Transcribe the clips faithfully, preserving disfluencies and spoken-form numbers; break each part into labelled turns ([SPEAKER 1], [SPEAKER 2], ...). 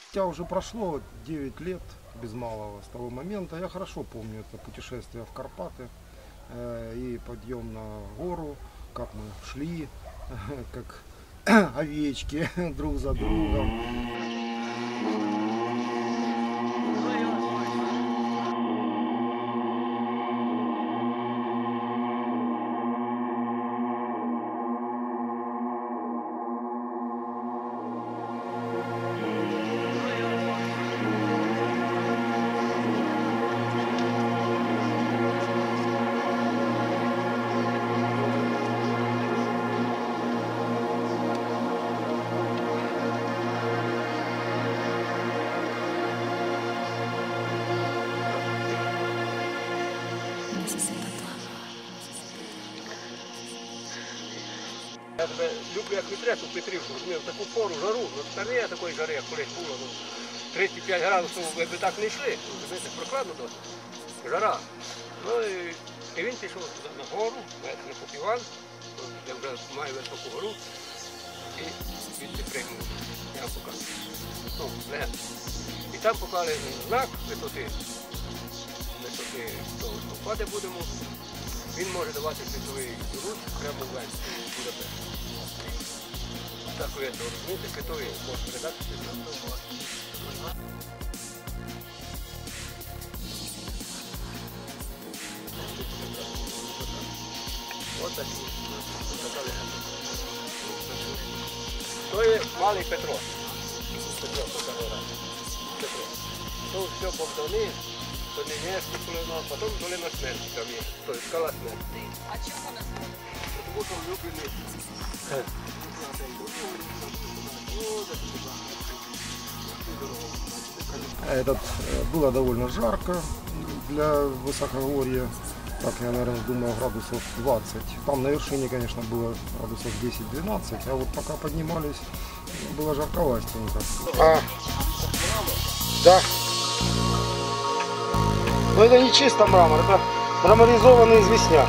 [SPEAKER 1] Хотя уже прошло девять лет без малого с того момента. Я хорошо помню это путешествие в Карпаты э, и подъем на гору, как мы шли, как овечки друг за другом.
[SPEAKER 2] Я тебе люблю як вітряк у Петрівку, розумію, в таку пору жару, ну та не такої жари, як колись було, ну, тридцять п'ять градусів, ви б так не йшли, розумієте, прохладно досить, жара. Ну і, і він пішов туди на гору, на Попіван, де вже має високу гору, і звідти пригнув, я вам покажу. Ну, легенько. І там поклали знак висоти, висоти того, що впаде будемо. Він може давати світовий рух прямо в Венську, в Будапешті. Так ви це розумієте, світовий може передати світовий. Ось такі. То є малий Петро. Петро, Петро. То все Богдани. То не м'ясо, а потім долина смерті там є, то є скала смерті.
[SPEAKER 3] А чому називають?
[SPEAKER 2] Тому що влюблений.
[SPEAKER 1] Этот, было довольно жарко для высокогорья, так я, наверное, думаю, градусов двадцать. Там на вершине, конечно, было градусов десять-двенадцать, а вот пока поднимались, было жарковастенько. А, да. Но это не чисто мрамор, это мраморизованный известняк.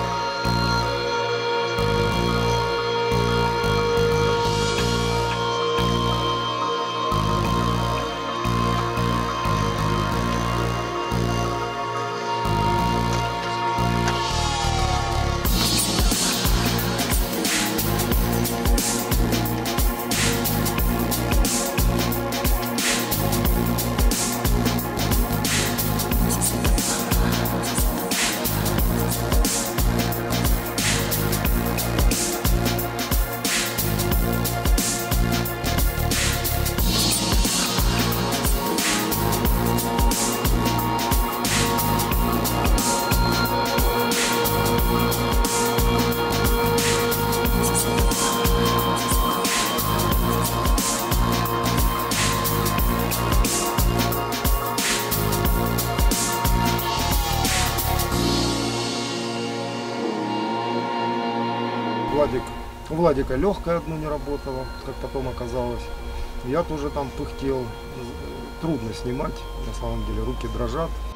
[SPEAKER 1] Владик, у Владика легкое одно не работало, как потом оказалось. Я тоже там пыхтел. Трудно снимать, на самом деле руки дрожат.